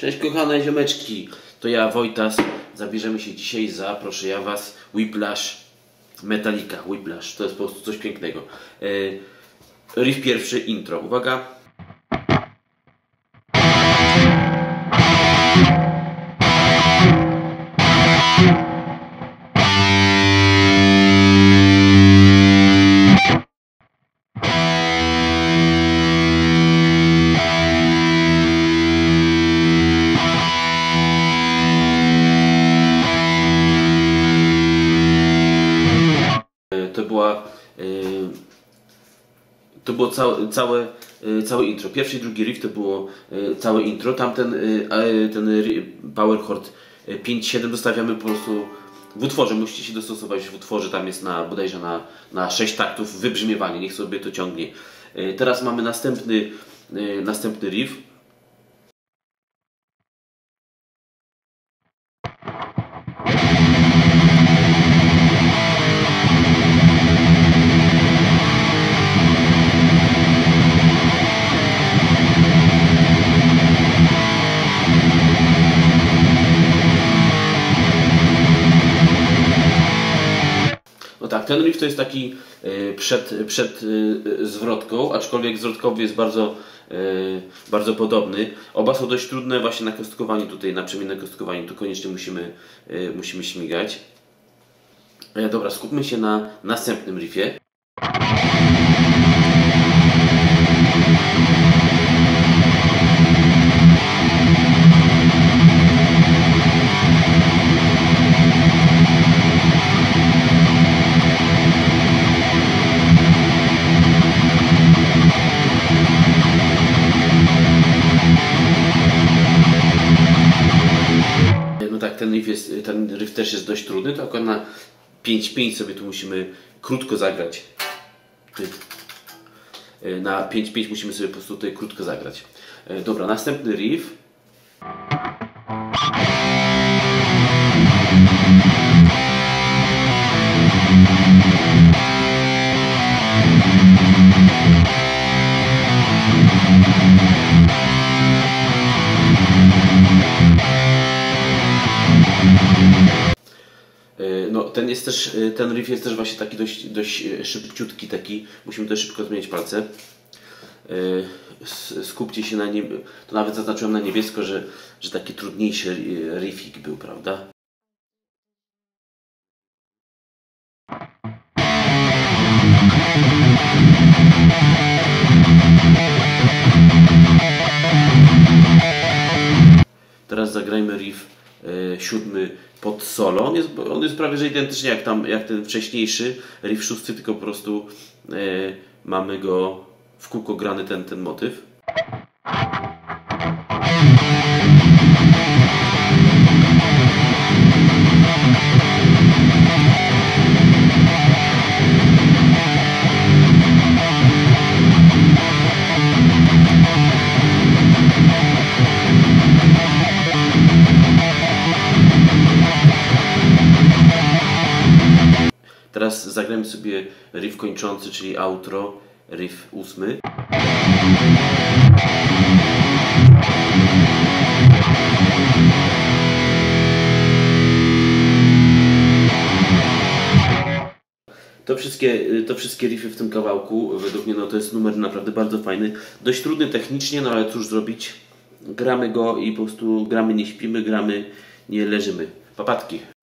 Cześć kochane ziomeczki, to ja Wojtas. Zabierzemy się dzisiaj za, proszę ja was, Whiplash Metallica. Whiplash, to jest po prostu coś pięknego. Riff pierwszy, intro, uwaga. To było całe intro. Pierwszy i drugi riff to było całe intro. Tamten ten power chord 5-7 zostawiamy po prostu w utworze. Musicie się dostosować w utworze. Tam jest bodajże na 6 taktów wybrzmiewanie. Niech sobie to ciągnie. Teraz mamy następny riff. No tak, ten riff to jest taki przed zwrotką, aczkolwiek zwrotkowy jest bardzo podobny. Oba są dość trudne właśnie na kostkowaniu tutaj, na przemiennym kostkowaniu. Tu koniecznie musimy śmigać. Dobra, skupmy się na następnym riffie. No tak, ten riff też jest dość trudny, to akurat na 5-5 sobie tu musimy krótko zagrać. Na 5-5 musimy sobie po prostu tutaj krótko zagrać. Dobra, następny riff. No, ten riff jest też właśnie taki dość szybciutki, taki. Musimy też szybko zmieniać palce. Skupcie się na nim. To nawet zaznaczyłem na niebiesko, że taki trudniejszy riffik był, prawda? Teraz zagrajmy riff siódmy pod solo. On jest prawie że identycznie jak ten wcześniejszy riff szósty, tylko po prostu mamy go w kółko grany ten motyw. Teraz zagramy sobie riff kończący, czyli outro, riff ósmy. To wszystkie riffy w tym kawałku, według mnie to jest numer naprawdę bardzo fajny. Dość trudny technicznie, no ale cóż zrobić. Gramy go i po prostu gramy, nie śpimy, gramy, nie leżymy. Papatki.